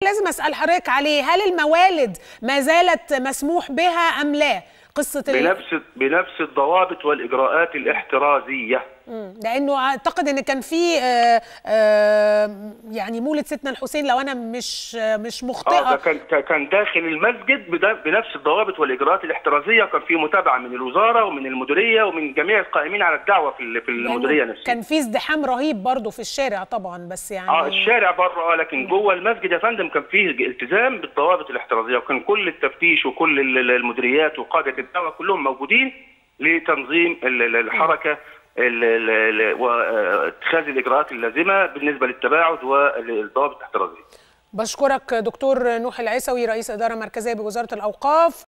لازم اسال حضرتك عليه، هل الموالد ما زالت مسموح بها ام لا؟ قصه بنفس الضوابط والاجراءات الاحترازيه. لانه اعتقد ان كان في يعني مولد سيدنا الحسين، لو انا مش مخطئه، كان داخل المسجد بنفس الضوابط والاجراءات الاحترازيه، وكان في متابعه من الوزاره ومن المديريه ومن جميع القائمين على الدعوه في المديريه نفسها. كان في ازدحام رهيب برضه في الشارع طبعا، بس يعني الشارع بره، لكن جوه المسجد يا فندم كان فيه التزام بالضوابط الاحترازيه، وكان كل التفتيش وكل المديريات وقاده الدعوه كلهم موجودين لتنظيم الحركه واتخاذ الاجراءات اللازمه بالنسبه للتباعد والضوابط الاحترازيه. بشكرك دكتور نوح العيسوي، رئيس اداره مركزيه بوزاره الاوقاف.